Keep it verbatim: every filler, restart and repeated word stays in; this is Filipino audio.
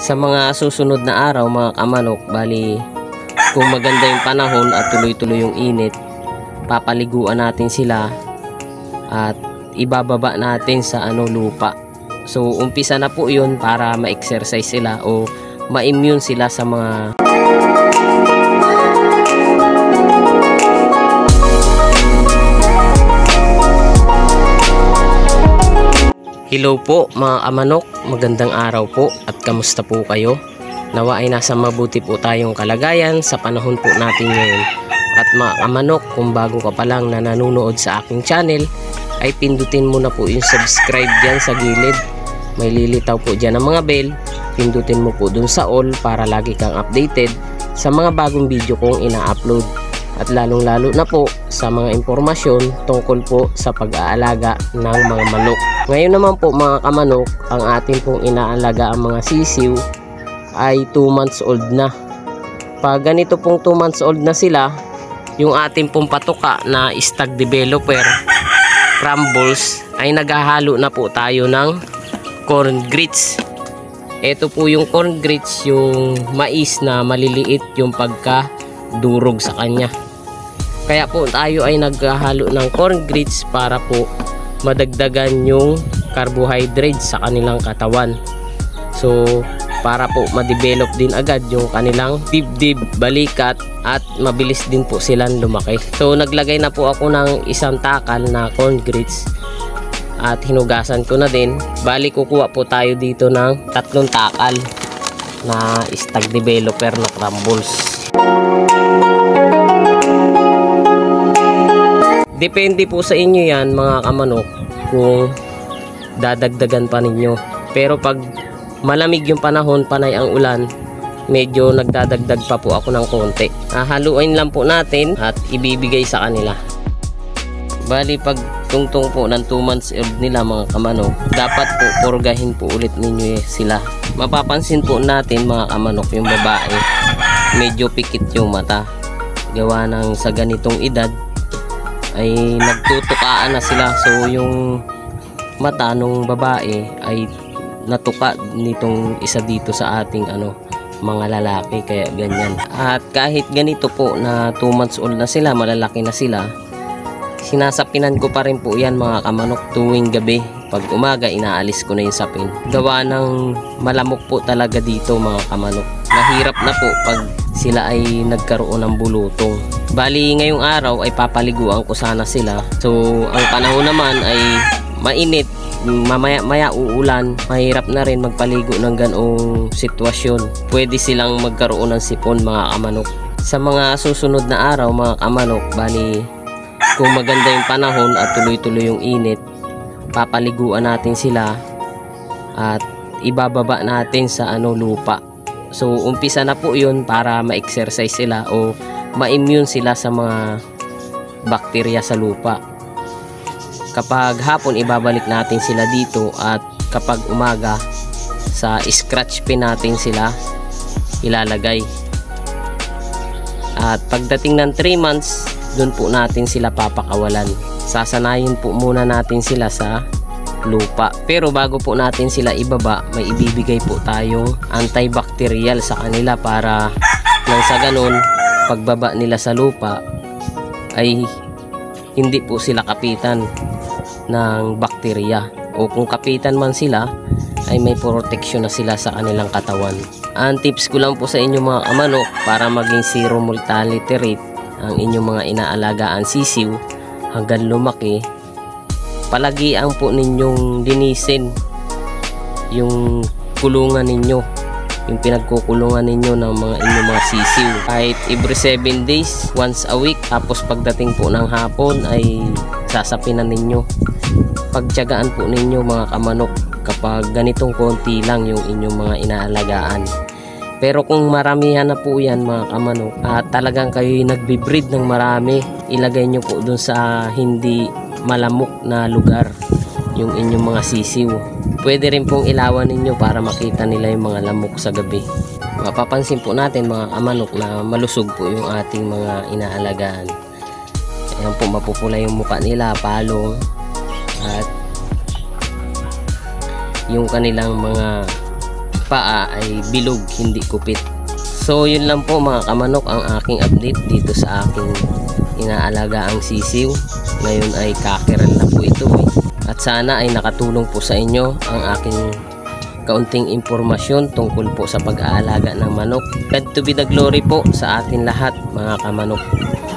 Sa mga susunod na araw mga kamanok, bali kung maganda yung panahon at tuloy-tuloy yung init, papaliguan natin sila at ibababa natin sa ano lupa. So umpisa na po yun para ma-exercise sila o ma-immune sila sa mga Hello po mga kamanok, magandang araw po at kamusta po kayo? Nawa ay nasa mabuti po tayong kalagayan sa panahon po natin ngayon. At mga kamanok, kung bago ka pa lang na nanonood sa aking channel, ay pindutin mo na po yung subscribe dyan sa gilid. May lilitaw po dyan ng mga bell, pindutin mo po dun sa all para lagi kang updated sa mga bagong video kong ina-upload. At lalong lalo na po sa mga impormasyon tungkol po sa pag-aalaga ng mga manok. Ngayon naman po mga kamanok, ang atin pong inaalaga ang mga sisiw ay two months old na. Pag ganito pong two months old na sila, yung atin pong patuka na stag developer crumbles ay naghahalo na po tayo ng corn grits. Ito po yung corn grits, yung mais na maliliit yung pagka durog sa kanya. Kaya po tayo ay naghahalo ng corn grits para po madagdagan yung carbohydrates sa kanilang katawan. So para po ma-develop din agad yung kanilang dibdib, balikat at mabilis din po silang lumaki. So naglagay na po ako ng isang takal na corn grits at hinugasan ko na din. Bali kukuha po tayo dito ng tatlong takal na stag developer na crumbles. Depende po sa inyo yan mga kamanok kung dadagdagan pa ninyo. Pero pag malamig yung panahon, panay ang ulan, medyo nagdadagdag pa po ako ng konti. Hahaluin lang po natin at ibibigay sa kanila. Bali pag tungtong po ng two months old nila mga kamanok, dapat po purgahin po ulit ninyo sila. Mapapansin po natin mga kamanok, yung babae medyo pikit yung mata. Gawa ng sa ganitong edad ay nagtutukaan na sila. So yung mata nung babae ay natuka nitong isa dito sa ating ano mga lalaki, kaya ganyan. At kahit ganito po na two months old na sila, malalaki na sila, sinasapinan ko pa rin po yan mga kamanok tuwing gabi. Pag umaga inaalis ko na yung sapin. Gawa ng malamok po talaga dito mga kamanok. Mahirap na po pag sila ay nagkaroon ng bulutong. Bali ngayong araw ay papaliguan ko sana sila. So ang panahon naman ay mainit, mamaya maya uulan, mahirap na rin magpaligo ng ganong sitwasyon. Pwede silang magkaroon ng sipon mga kamanok. Sa mga susunod na araw mga kamanok, bali kung maganda yung panahon at tuloy-tuloy yung init, papaliguan natin sila at ibababa natin sa ano lupa. So umpisa na po yun para ma-exercise sila o ma-immune sila sa mga bakterya sa lupa. Kapag hapon ibabalik natin sila dito at kapag umaga sa scratch pin natin sila ilalagay. At pagdating ng three months, dun po natin sila papakawalan. Sasanayin po muna natin sila sa lupa. Pero bago po natin sila ibaba, may ibibigay po tayong antibacterial sa kanila para nang sa ganun pagbaba nila sa lupa ay hindi po sila kapitan ng bakterya, o kung kapitan man sila ay may protection na sila sa kanilang katawan. Ang tips ko lang po sa inyo mga kamanok para maging zero mortality rate ang inyong mga inaalagaan sisiw hanggang lumaki, palagian po ninyong linisin yung kulungan ninyo, yung pinagkukulungan ninyo ng mga inyong mga sisiw kahit every seven days, once a week. Tapos pagdating po ng hapon ay sasapinan ninyo. Pagtiyagaan po ninyo mga kamanok kapag ganitong konti lang yung inyong mga inaalagaan. Pero kung maramihan na po yan mga kamanok at talagang kayo nagbe-breed ng marami, ilagay nyo po dun sa hindi malamok na lugar yung inyong mga sisiw. Pwede rin pong ilawan ninyo para makita nila yung mga lamok sa gabi. Mapapansin po natin mga kamanok na malusog po yung ating mga inaalagaan. Ayan po, mapupula yung mukha nila, palong, at yung kanilang mga paa ay bilog, hindi kupit. So yun lang po mga kamanok ang aking update dito sa aking inaalagaang sisiw. Ngayon ay kakiral na po ito eh. At sana ay nakatulong po sa inyo ang aking kaunting impormasyon tungkol po sa pag-aalaga ng manok. God to be the glory po sa atin lahat mga kamanok.